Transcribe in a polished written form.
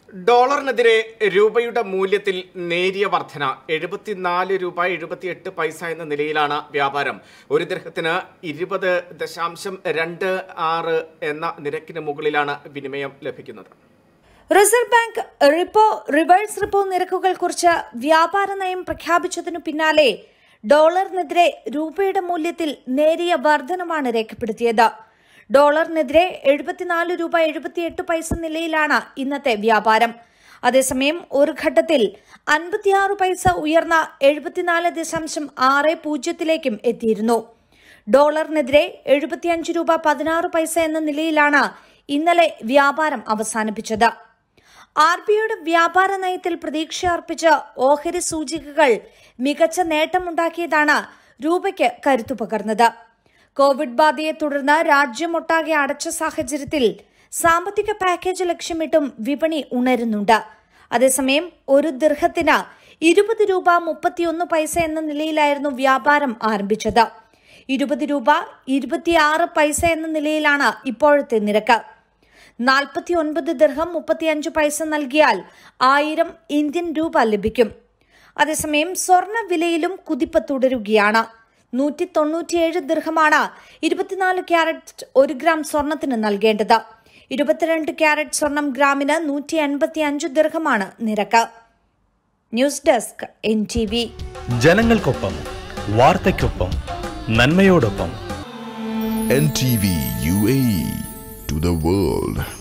ഡോളറിനെതിരെ രൂപയുടെ മൂല്യത്തിൽ നേരിയ വർധന 74 രൂപ 78 പൈസ എന്ന നിലയിലാണ് വ്യാപാരം. ഒരു ദിർഹത്തിന് 20.26 എന്ന നിരക്കിന് മുകളിലാണ് വിനിമയം ലഭിക്കുന്നത്. റിസർവ് ബാങ്ക് റിവേഴ്സ് റിപ്പോ നിരക്കുകൾ കുറിച്ച് വ്യാപാര നയം പ്രഖ്യാപിച്ചതിനു പിന്നാലെ ഡോളറിനെതിരെ രൂപയുടെ മൂല്യത്തിൽ നേരിയ വർധനമാണ് രേഖപ്പെടുത്തിയത്. ഡോളറിനെതിരെ 74 രൂപ 78 പൈസ നിലയിലാണ് ഇന്നത്തെ വ്യാപാരം. അതേസമയം ഒരു ഘട്ടത്തിൽ 56 പൈസ ഉയർന്ന 74.60 എത്തിയിരുന്നു. ഡോളറിനെതിരെ 75 രൂപ 16 പൈസ എന്ന നിലയിലാണ് ഇന്നലെ വ്യാപാരം അവസാനിപ്പിച്ചത്. RBIയുടെ വ്യാപാര നയത്തിൽ പ്രതീക്ഷയർപ്പിച്ച് ഓഹരി സൂചികകൾ മികച്ച നേട്ടമുണ്ടാക്കിയതാണ് രൂപയ്ക്ക് കരുത്തു പകർന്നത്. കോവിഡ് ബാധയെ തുടർന്ന് രാജ്യമൊട്ടാകെ അടച്ച സാഹചര്യത്തിൽ സാമ്പത്തിക പാക്കേജ് ലക്ഷ്യമിട്ടും വിപണി ഉണരുന്നുണ്ട്. അതേസമയം ഒരു ദിർഹത്തിന് 20 രൂപ 31 പൈസ എന്ന നിലയിലായിരുന്നു വ്യാപാരം ആരംഭിച്ചത്. 20 രൂപ 26 പൈസ എന്ന നിലയിലാണ് ഇപ്പോഴത്തെ നിരക്ക്. 49 ദിർഹം 35 പൈസ നൽകിയാൽ 1000 ഇന്ത്യൻ രൂപ ലഭിക്കും. അതേസമയം സ്വർണ്ണ വിലയിലും കുതിപ്പ് തുടരുകയാണ്. 197 ദിർഹമാണ് 24 ക്യാരറ്റ് 1 ഗ്രാം സ്വർണത്തിന് നൽകേണ്ടത്. 22 ക്യാരറ്റ് സ്വർണം ഗ്രാമിന് 185 ദിർഹമാണ് നിരക്ക്. News desk NTV. ജനങ്ങൾക്കൊപ്പം വാർത്തയ്ക്കൊപ്പം നന്മയോടൊപ്പം. NTV UAE to the world.